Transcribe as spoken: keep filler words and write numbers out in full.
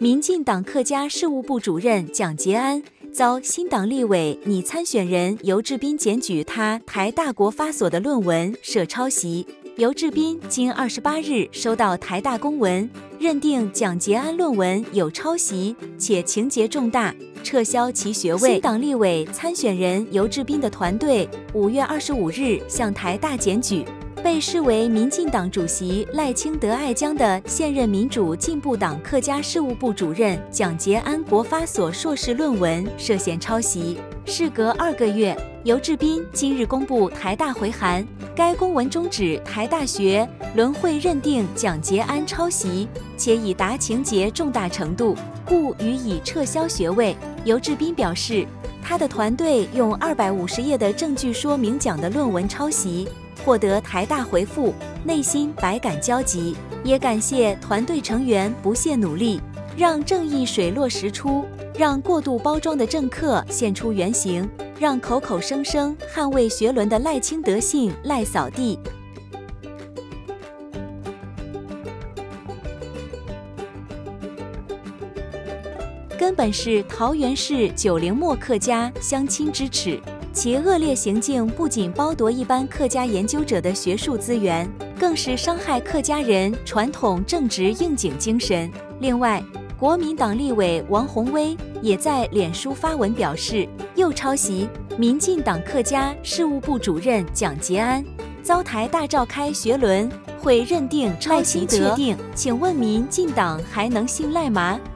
民进党客家事务部主任蒋捷安遭新党立委拟参选人游志斌检举他台大国发所的论文涉抄袭。游志斌经二十八日收到台大公文，认定蒋捷安论文有抄袭，且情节重大，撤销其学位。新党立委参选人游志斌的团队五月二十五日向台大检举，被视为民进党主席赖清德爱将的现任民主进步党客家事务部主任蒋捷安国发所硕士论文涉嫌抄袭。事隔二个月，游志斌今日公布台大回函，该公文中指台大学轮会认定蒋捷安抄袭，且已达情节重大程度，故予以撤销学位。游志斌表示，他的团队用二百五十页的证据说明蒋的论文抄袭，获得台大回复，内心百感交集，也感谢团队成员不懈努力，让正义水落石出，让过度包装的政客现出原形，让口口声声捍卫学伦的赖清德姓赖扫地。根本是桃园市九零末客家乡亲之耻，其恶劣行径不仅剥夺一般客家研究者的学术资源，更是伤害客家人传统正直应景精神。另外，国民党立委王宏威也在脸书发文表示，又抄袭民进党客家事务部主任蒋捷安遭台大召开学伦会认定抄袭。确定，请问民进党还能信赖吗？